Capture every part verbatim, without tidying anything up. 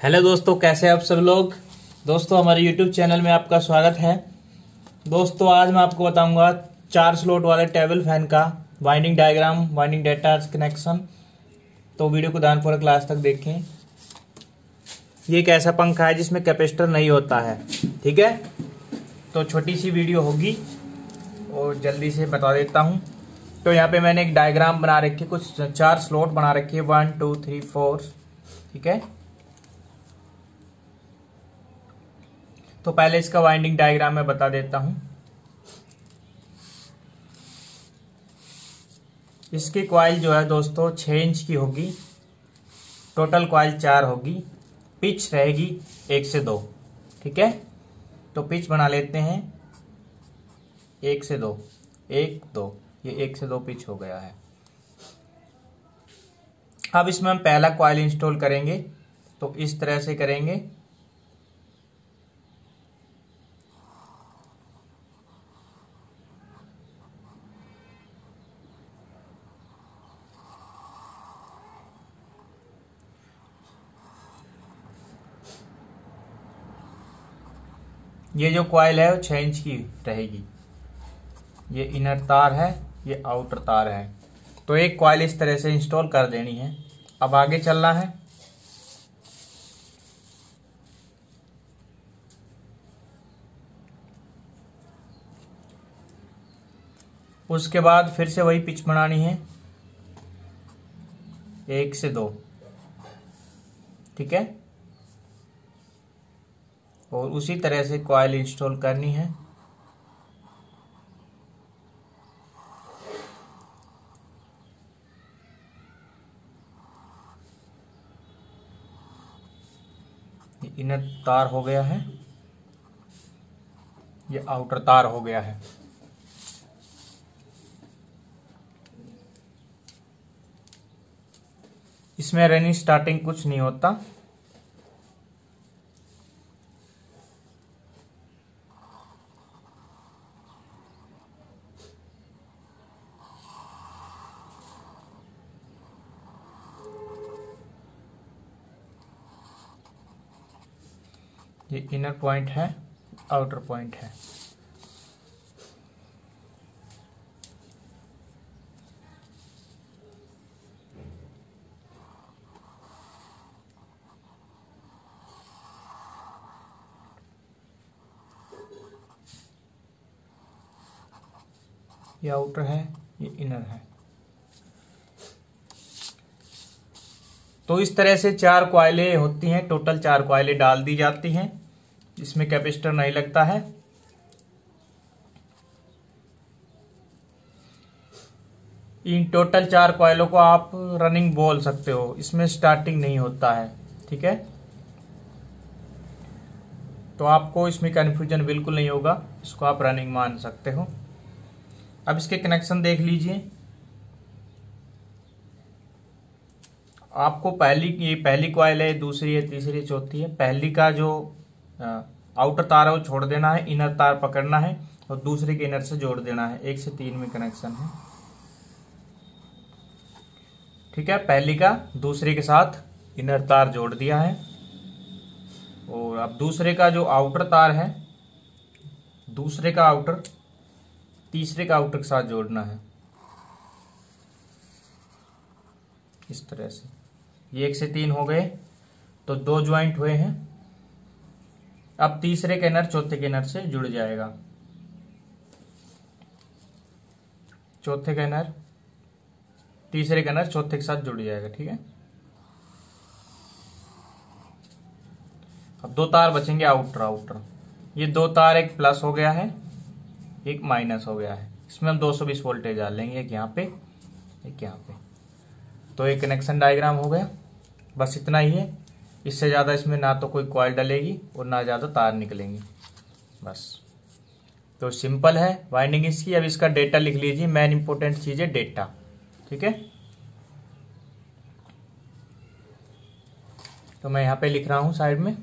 Hello दोस्तों, कैसे आप सब लोग। दोस्तों हमारे यूट्यूब चैनल में आपका स्वागत है। दोस्तों आज मैं आपको बताऊंगा चार स्लॉट वाले टेबल फैन का winding diagram, winding data connection. तो वीडियो को ध्यानपूर्वक लास्ट तक देखें। ये एक ऐसा पंखा है जिसमें कैपेसिटर नहीं होता है, ठीक है। तो छोटी सी वीडियो होगी और जल्दी से बता देता हूँ। तो यहाँ पे मैंने एक डायग्राम बना रखी, कुछ चार स्लॉट बना रखे, वन टू थ्री फोर, ठीक है। तो पहले इसका वाइंडिंग डायग्राम मैं बता देता हूं। इसकी कॉइल जो है दोस्तों छह इंच की होगी, टोटल कॉइल चार होगी, पिच रहेगी एक से दो, ठीक है। तो पिच बना लेते हैं एक से दो, एक दो, ये एक से दो पिच हो गया है। अब इसमें हम पहला कॉइल इंस्टॉल करेंगे, तो इस तरह से करेंगे। ये जो कॉइल है वो छह इंच की रहेगी। ये इनर तार है, ये आउटर तार है। तो एक कॉइल इस तरह से इंस्टॉल कर देनी है। अब आगे चलना है। उसके बाद फिर से वही पिच बनानी है एक से दो, ठीक है। और उसी तरह से कॉइल इंस्टॉल करनी है। ये इनर तार हो गया है, ये आउटर तार हो गया है। इसमें रनिंग स्टार्टिंग कुछ नहीं होता। ये इनर पॉइंट है, आउटर पॉइंट है। ये आउटर है, ये इनर है। तो इस तरह से चार कॉइलें होती हैं, टोटल चार कॉइलें डाल दी जाती हैं। इसमें कैपेसिटर नहीं लगता है। इन टोटल चार कॉइलों को आप रनिंग बोल सकते हो, इसमें स्टार्टिंग नहीं होता है, ठीक है। तो आपको इसमें कन्फ्यूजन बिल्कुल नहीं होगा, इसको आप रनिंग मान सकते हो। अब इसके कनेक्शन देख लीजिए। आपको पहली ये पहली कॉइल है, दूसरी है, तीसरी, चौथी है। पहली का जो आउटर तार है वो छोड़ देना है, इनर तार पकड़ना है और दूसरे के इनर से जोड़ देना है। एक से तीन में कनेक्शन है, ठीक है। पहली का दूसरे के साथ इनर तार जोड़ दिया है। और अब दूसरे का जो आउटर तार है, दूसरे का आउटर तीसरे का आउटर के साथ जोड़ना है, इस तरह से। ये एक से तीन हो गए, तो दो ज्वाइंट हुए हैं। अब तीसरे के इनर चौथे के इनर से जुड़ जाएगा, चौथे का इनर तीसरे का इनर चौथे के साथ जुड़ जाएगा, ठीक है। अब दो तार बचेंगे आउटर आउटर। ये दो तार, एक प्लस हो गया है, एक माइनस हो गया है। इसमें हम दो सौ बीस वोल्टेज डाल लेंगे, एक यहाँ पे, एक यहाँ पे। तो एक कनेक्शन डायग्राम हो गया। बस इतना ही है। इससे ज़्यादा इसमें ना तो कोई कॉइल डलेगी और ना ज़्यादा तार निकलेंगी, बस। तो सिंपल है वाइंडिंग इसकी। अब इसका डेटा लिख लीजिए। मेन इंपॉर्टेंट चीज़ है डेटा, ठीक है। तो मैं यहाँ पे लिख रहा हूँ साइड में।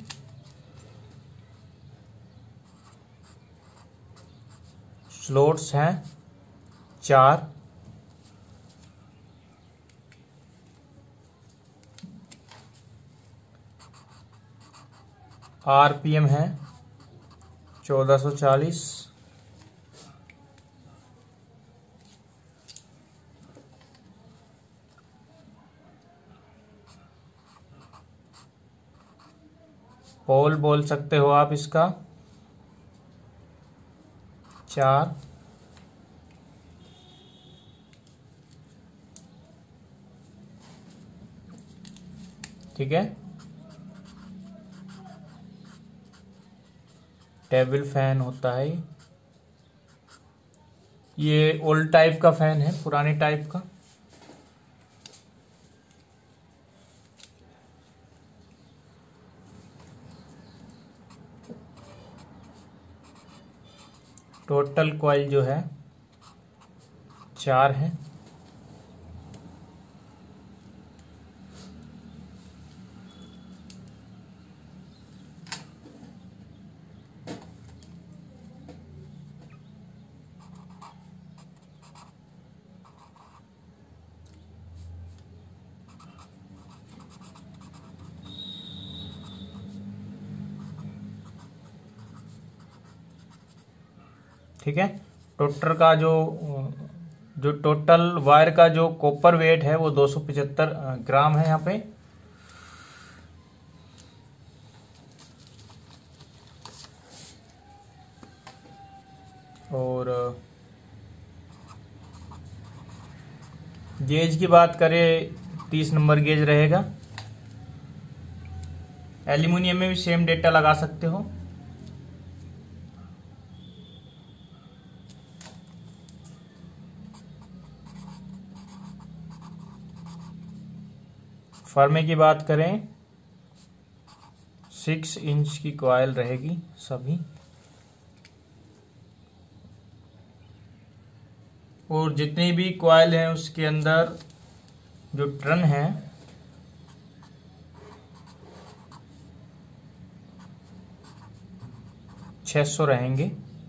स्लॉट्स हैं चार, आरपीएम है चौदह सौ चालीस। पोल बोल सकते हो आप इसका चार। ठीक है, टेबल फैन होता है ये, ओल्ड टाइप का फैन है, पुराने टाइप का। टोटल कॉइल जो है चार है। ठीक है, टोटल का जो जो टोटल वायर का जो कॉपर वेट है वो दो सौ पचहत्तर ग्राम है यहाँ पे। और गेज की बात करें तीस नंबर गेज रहेगा। एल्यूमिनियम में भी सेम डेटा लगा सकते हो। फर्मे की बात करें सिक्स इंच की कॉइल रहेगी सभी। और जितनी भी कॉइल हैं उसके अंदर जो टर्न है छह सौ रहेंगे।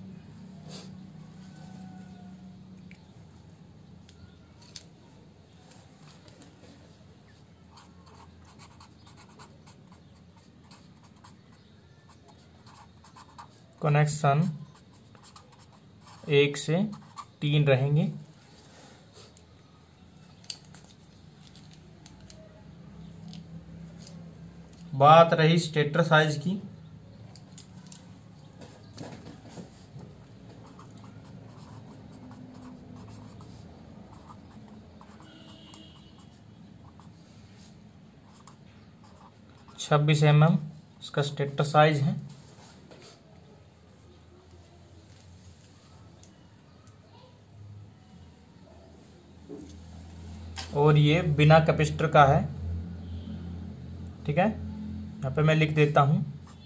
कनेक्शन एक से तीन रहेंगे। बात रही स्टेटर साइज की, छब्बीस एम एम इसका स्टेटर साइज है। और ये बिना कैपेसिटर का है। ठीक है, यहाँ पे मैं लिख देता हूं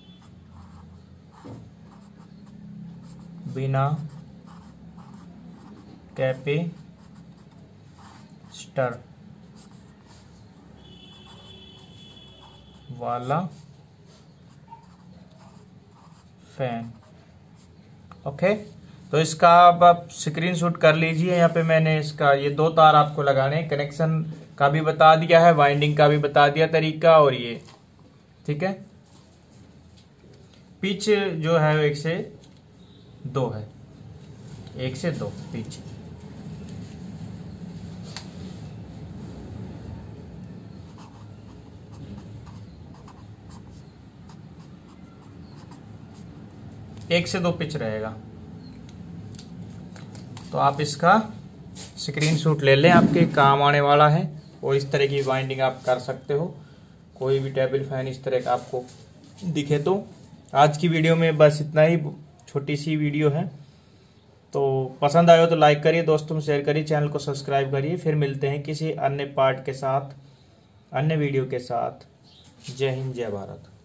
बिना कैपेसिटर वाला फैन। ओके, तो इसका अब आप स्क्रीनशॉट कर लीजिए। यहाँ पे मैंने इसका ये दो तार आपको लगाने, कनेक्शन का भी बता दिया है, वाइंडिंग का भी बता दिया तरीका। और ये ठीक है, पिच जो है एक से दो है, एक से दो पिच। एक से दो पिच रहेगा। तो आप इसका स्क्रीनशॉट ले लें, आपके काम आने वाला है। और इस तरह की वाइंडिंग आप कर सकते हो। कोई भी टेबल फैन इस तरह का आपको दिखे तो। आज की वीडियो में बस इतना ही, छोटी सी वीडियो है। तो पसंद आए हो तो लाइक करिए, दोस्तों में शेयर करिए, चैनल को सब्सक्राइब करिए। फिर मिलते हैं किसी अन्य पार्ट के साथ, अन्य वीडियो के साथ। जय हिंद, जय भारत।